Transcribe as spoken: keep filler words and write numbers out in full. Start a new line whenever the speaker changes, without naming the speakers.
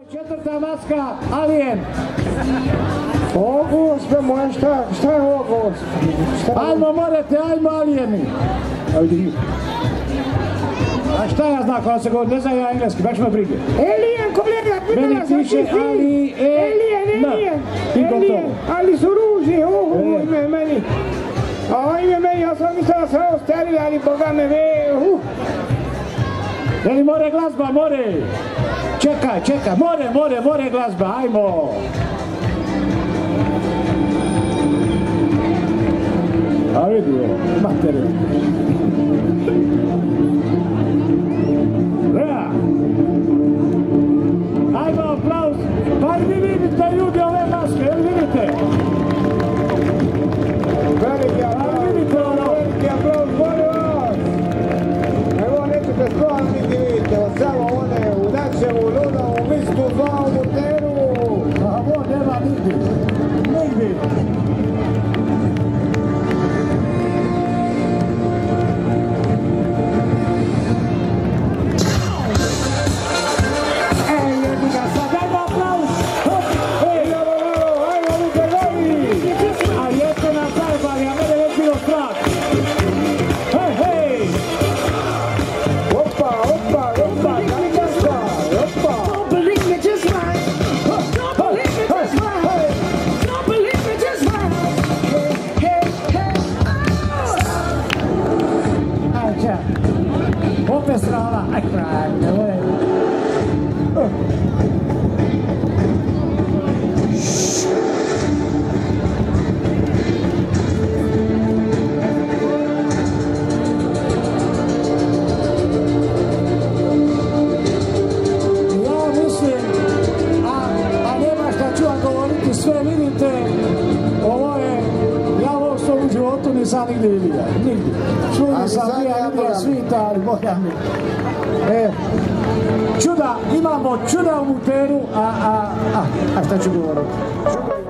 Četvrta maska, Alien.
O, gospe moja, šta, šta je ovo, gospe?
Ajmo, morate, ajmo, Alijeni. A šta ja znam kada se govori, ne znam ja engleski, baš me brige.
Alien, kolega,
meni piše Ali, E,
Alien, Alien, Alien, ali su ruži, uhu, ime meni. A ime meni, ja sam mislila da se ovo sterili, ali boga me ve, uh.
Jeli more glazba, more? Čekaj, čekaj, more, more, more glazba, ajmo. A vidi ovo, materiju. Ja. Ajmo, aplauz. Pa vi vidite ljudi ove maske, jel vidite?
Veliki aplauz, veliki aplauz, molim vas. Evo nećete skroz niti vidite, od samo one u našemu ludovu mistu dva u Murteru.
A ovo nema nigdje, nigdje. Opet strava, aj kraj, ne vole. Ja mislim, a nema šta ću vam govoriti, sve vidite, ovo je, ja ovo što u životu nisam nigdje vidio, nigdje. Čuli sam bija vidio svita, ali boja mi. E, čuda, imamo čuda u Murteru, a, a, a, a šta ću govoriti?